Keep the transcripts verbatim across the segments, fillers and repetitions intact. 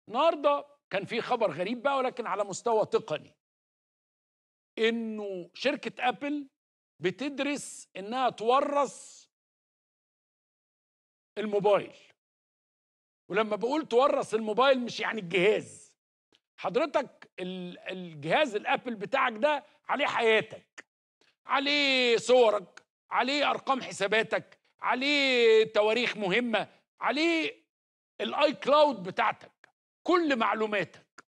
النهارده كان في خبر غريب بقى ولكن على مستوى تقني، انه شركة ابل بتدرس انها تورث الموبايل. ولما بقول تورث الموبايل مش يعني الجهاز. حضرتك ال- الجهاز الابل بتاعك ده عليه حياتك، عليه صورك، عليه ارقام حساباتك، عليه تواريخ مهمة، عليه الاي كلاود بتاعتك، كل معلوماتك.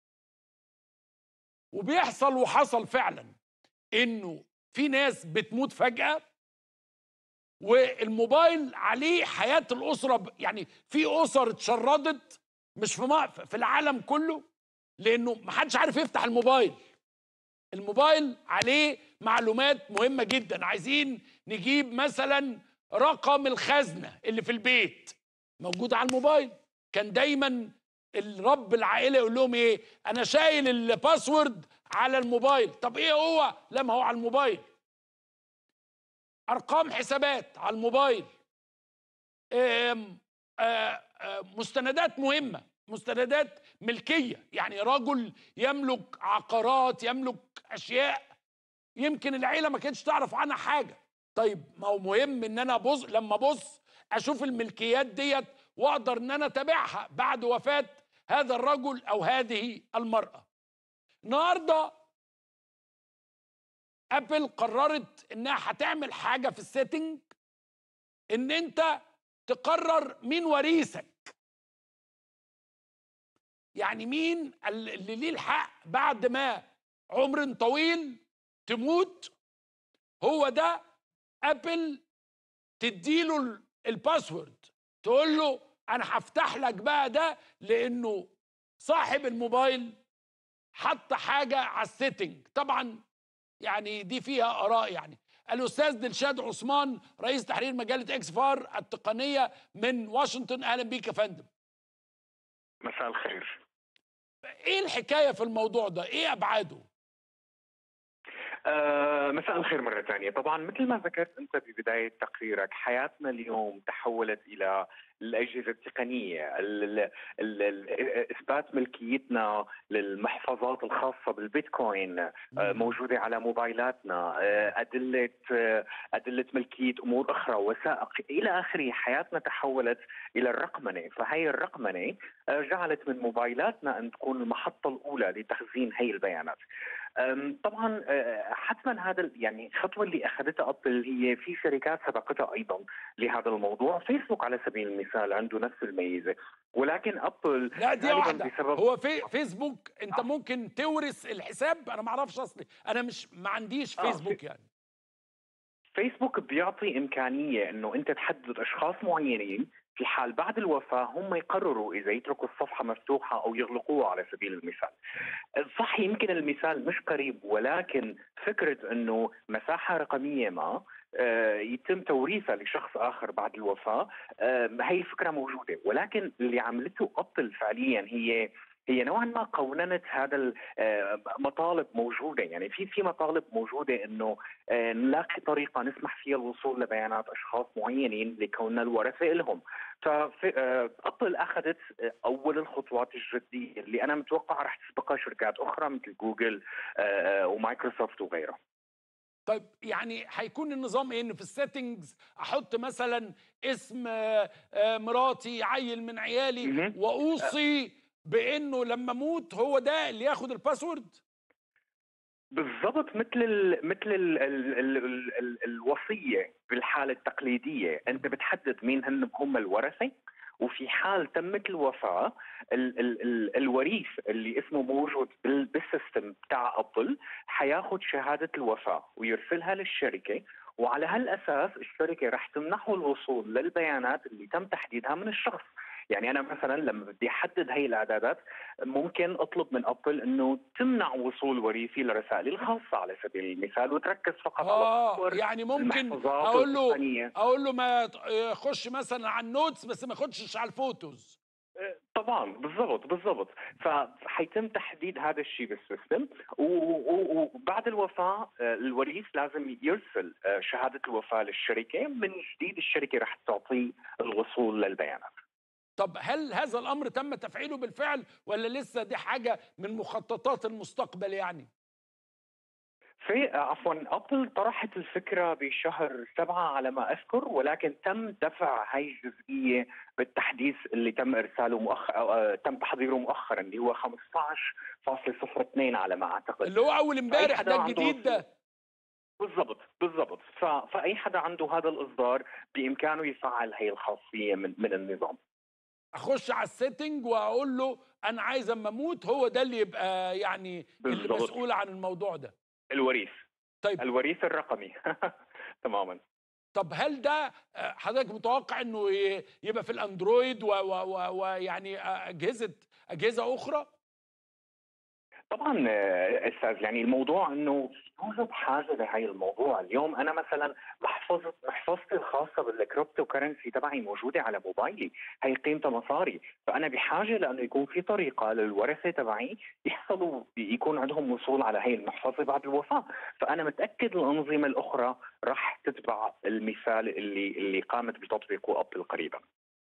وبيحصل وحصل فعلا انه في ناس بتموت فجأة والموبايل عليه حياة الأسرة، ب- يعني في أسر اتشردت مش في م- في العالم كله لأنه محدش عارف يفتح الموبايل. الموبايل عليه معلومات مهمة جدا. عايزين نجيب مثلا رقم الخزنة اللي في البيت، موجود على الموبايل. كان دايما الرب العائلة يقول لهم ايه؟ انا شايل الباسورد على الموبايل. طب ايه هو؟ لا، ما هو على الموبايل. ارقام حسابات على الموبايل. آم، آه، آه، مستندات مهمة، مستندات ملكية، يعني رجل يملك عقارات، يملك أشياء يمكن العيلة ما كانتش تعرف عنها حاجة. طيب ما هو مهم ان انا ابص، لما ابص اشوف الملكيات ديت واقدر ان انا اتابعها بعد وفاة هذا الرجل او هذه المرأة. النهارده ابل قررت انها هتعمل حاجة في السيتنج، ان انت تقرر مين وريثك. يعني مين اللي ليه الحق بعد ما عمر طويل تموت. هو ده ابل تديله ال- الباسورد، تقول له انا هفتح لك بقى ده لانه صاحب الموبايل حط حاجه على السيتنج. طبعا يعني دي فيها اراء. يعني الاستاذ دلشاد عثمان رئيس تحرير مجله اكس فار التقنيه من واشنطن، اهلا بيك يا فندم. مساء الخير. ايه الحكايه في الموضوع ده؟ ايه ابعاده؟ آه مساء الخير مرة ثانية. طبعا مثل ما ذكرت أنت ببداية تقريرك، حياتنا اليوم تحولت إلى الأجهزة التقنية، ال ال ال ال إثبات ملكيتنا للمحفظات الخاصة بالبيتكوين آه مم. موجودة على موبايلاتنا، آه أدلة آه أدلة ملكية أمور أخرى، وثائق إلى آخره. حياتنا تحولت إلى الرقمنة، فهي الرقمنة آه جعلت من موبايلاتنا أن تكون المحطة الأولى لتخزين هي البيانات. أم، طبعا أه، حتما هذا ال- يعني الخطوه اللي اخذتها ابل، هي في شركات سبقتها ايضا لهذا الموضوع. فيسبوك على سبيل المثال عنده نفس الميزه، ولكن ابل لا، دي غالبا واحدة. بسبب هو في فيسبوك انت ممكن تورث الحساب؟ انا ما اعرفش اصلي، انا مش ما عنديش اه في فيسبوك يعني. فيسبوك بيعطي امكانيه انه انت تحدد اشخاص معينين في حال بعد الوفاه هم يقرروا اذا يتركوا الصفحه مفتوحه او يغلقوها على سبيل المثال. صح، يمكن المثال مش قريب، ولكن فكرة أنه مساحة رقمية ما آه، يتم توريثها لشخص آخر بعد الوفاة، آه، هي الفكرة موجودة. ولكن اللي عملته أبل فعليا هي هي نوعا ما قوننت هذا المطالب موجوده. يعني في في مطالب موجوده انه آه، نلاقي طريقه نسمح فيها الوصول لبيانات اشخاص معينين لكوننا الورثه لهم. فابل اخذت آه، اول الخطوات الجديه اللي انا متوقع رح تسبقها شركات اخرى مثل جوجل آه، آه، ومايكروسوفت وغيرها. طيب يعني هيكون النظام ايه؟ ان في السيتنجز احط مثلا اسم آه، آه، مراتي، عيل من عيالي، مهم. واوصي بانه لما اموت هو ده اللي ياخد الباسورد؟ بالضبط مثل ال مثل ال ال ال ال ال الوصيه بالحاله التقليديه، انت بتحدد مين هن هم الورثه، وفي حال تمت الوفاه ال ال ال الوريث اللي اسمه موجود بال- بالسيستم بتاع ابل حياخد شهاده الوفاه ويرسلها للشركه، وعلى هالاساس الشركه رح تمنحه الوصول للبيانات اللي تم تحديدها من الشخص. يعني انا مثلا لما بدي احدد هي الاعدادات ممكن اطلب من ابل انه تمنع وصول وريثي لرسائلي الخاصه على سبيل المثال، وتركز فقط على اه الصور، يعني ممكن المحفظات اقول له التقنيه. اقول له ما يخش مثلا على النوتس بس ما يخشش على الفوتوز. طبعا بالضبط بالضبط. فحيتم تحديد هذا الشيء بالسيستم، و- و- وبعد الوفاه آه، الوريث لازم يرسل آه، شهاده الوفاه للشركه. من جديد الشركه رح تعطيه الوصول للبيانات. طب هل هذا الامر تم تفعيله بالفعل ولا لسه دي حاجه من مخططات المستقبل يعني؟ في عفوا ابل طرحت الفكره بشهر سبعه على ما اذكر، ولكن تم دفع هاي الجزئيه بالتحديث اللي تم ارساله مؤخر تم تحضيره مؤخرا، اللي هو خمسة عشر فاصلة صفر اثنين على ما اعتقد. اللي هو اول فاي امبارح حدا ده عنده الجديد ده. بالضبط بالضبط ف... فاي حدا عنده هذا الاصدار بامكانه يفعل هي الخاصيه من من النظام. اخش على السيتنج واقول له انا عايز اما اموت هو ده اللي يبقى يعني اللي بالضبط، مسؤول عن الموضوع ده. الوريث طيب الوريث الرقمي. تماما. طب هل ده آه، حضرتك متوقع انه ي- يبقى في الاندرويد ويعني اجهزه اجهزه اخرى؟ طبعا آه، استاذ، يعني الموضوع انه يوجد حاجه لهي الموضوع. اليوم انا مثلا محفظه محفظتي الخاصه بالكريبتو كرنسي تبعي موجوده على موبايلي، هي قيمتها مصاري، فانا بحاجه لانه يكون في طريقه للورثه تبعي يحصلوا يكون عندهم وصول على هي المحفظه بعد الوفاه. فانا متاكد الانظمه الاخرى راح تتبع المثال اللي اللي قامت بتطبيقه ابل قريبا.